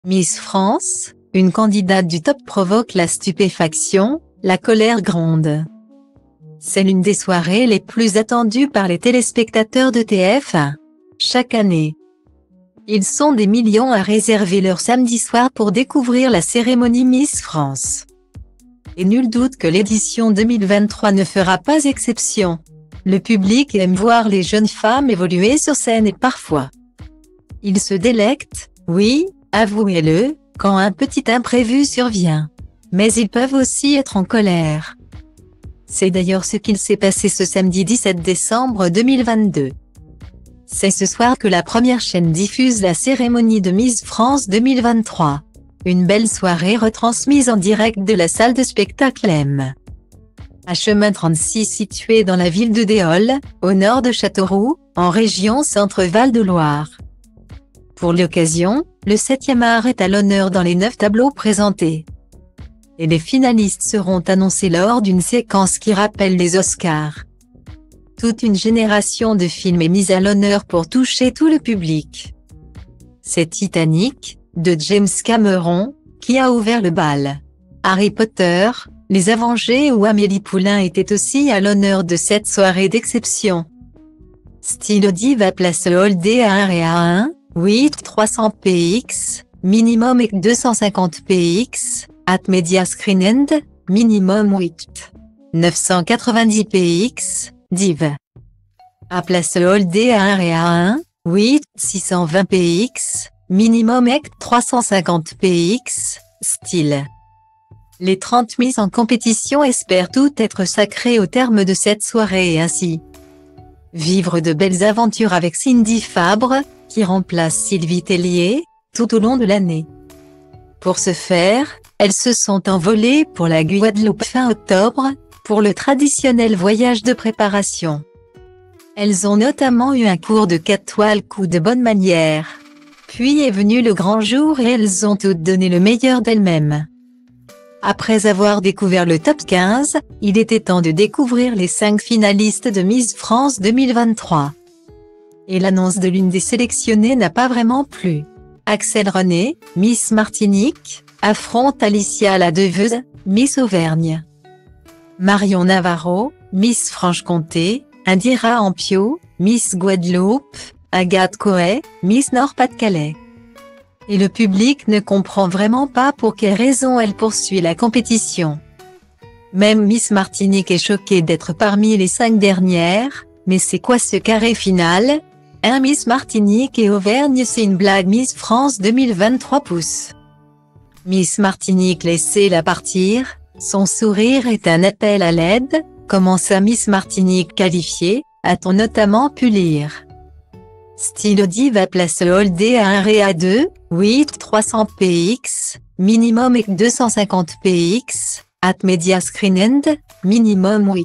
Miss France, une candidate du top provoque la stupéfaction, la colère gronde. C'est l'une des soirées les plus attendues par les téléspectateurs de TF1. Chaque année, ils sont des millions à réserver leur samedi soir pour découvrir la cérémonie Miss France. Et nul doute que l'édition 2023 ne fera pas exception. Le public aime voir les jeunes femmes évoluer sur scène et parfois, ils se délectent, oui, avouez-le, quand un petit imprévu survient. Mais ils peuvent aussi être en colère. C'est d'ailleurs ce qu'il s'est passé ce samedi 17 décembre 2022. C'est ce soir que la première chaîne diffuse la cérémonie de Miss France 2023. Une belle soirée retransmise en direct de la salle de spectacle M. À chemin 36 située dans la ville de Déol, au nord de Châteauroux, en région Centre-Val de Loire. Pour l'occasion, le 7e art est à l'honneur dans les 9 tableaux présentés. Et les finalistes seront annoncés lors d'une séquence qui rappelle les Oscars. Toute une génération de films est mise à l'honneur pour toucher tout le public. C'est Titanic, de James Cameron, qui a ouvert le bal. Harry Potter, Les Avengers ou Amélie Poulain étaient aussi à l'honneur de cette soirée d'exception. Stylo Diva place le Hall D à 1 et à 1, 8 300 px, minimum et 250 px, at Media Screen End, minimum 8 990 px, div. À place le Hall D à 1 et à 1, 8 620 px, minimum et 350 px, style. Les 30 mises en compétition espèrent toutes être sacrées au terme de cette soirée et ainsi vivre de belles aventures avec Cindy Fabre, qui remplace Sylvie Tellier, tout au long de l'année. Pour ce faire, elles se sont envolées pour la Guadeloupe fin octobre, pour le traditionnel voyage de préparation. Elles ont notamment eu un cours de 4 toiles coup de bonne manière. Puis est venu le grand jour et elles ont toutes donné le meilleur d'elles-mêmes. Après avoir découvert le top 15, il était temps de découvrir les 5 finalistes de Miss France 2023. Et l'annonce de l'une des sélectionnées n'a pas vraiment plu. Axel René, Miss Martinique, affronte Alicia la Deveuse, Miss Auvergne. Marion Navarro, Miss Franche-Comté, Indira Ampio, Miss Guadeloupe, Agathe Coët, Miss Nord-Pas-de-Calais. Et le public ne comprend vraiment pas pour quelle raison elle poursuit la compétition. Même Miss Martinique est choquée d'être parmi les 5 dernières, mais c'est quoi ce carré final? Miss Martinique et Auvergne c'est une blague. Miss France 2023 pousse Miss Martinique, laissez-la partir, son sourire est un appel à l'aide, commença Miss Martinique qualifiée, a-t-on notamment pu lire. Stylo Diva place le Hall D à 1 et à 2, 8 300 px, minimum et 250 px, at Media Screen End, minimum 8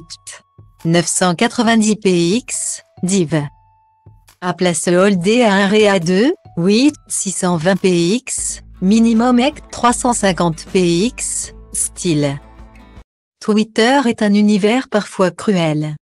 990 px, div. À place le Hall D à 1 et à 2, 8 620 px, minimum et 350 px, style. Twitter est un univers parfois cruel.